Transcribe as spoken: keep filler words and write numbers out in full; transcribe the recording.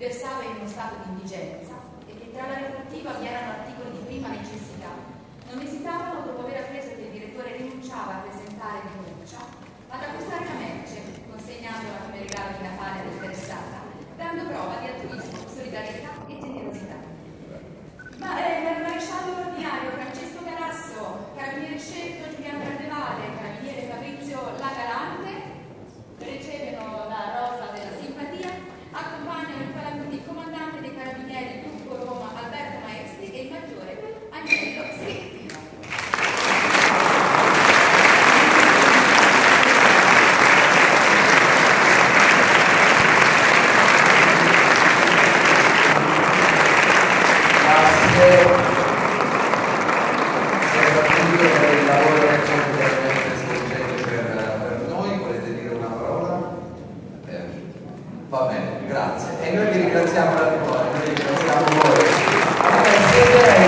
versava in uno stato di indigenza e che tra la refrattiva vi erano articoli di prima necessità, non esitavano, dopo aver appreso che il direttore rinunciava a presentare denuncia, ad acquistare la merce, consegnandola come regalo di Natale all'interessata, dando prova di altruismo, solidarietà e generosità. Ma eh, il maresciallo ordinario Francesco Galasso, carabiniere scelto Giuliano Cardevale, carabiniere Fabrizio Lagalante, ricevono la rosa della simpatia, accompagnano il, il comandante dei carabinieri Gruppo Roma Alberto Maestri e il maggiore Agnello Schettino. Soprattutto per il lavoro che c'è veramente svolgendo per, per noi. Volete dire una parola? Eh, va bene, grazie. E noi vi ringraziamo da cuore, noi ringraziamo voi. Allora, siete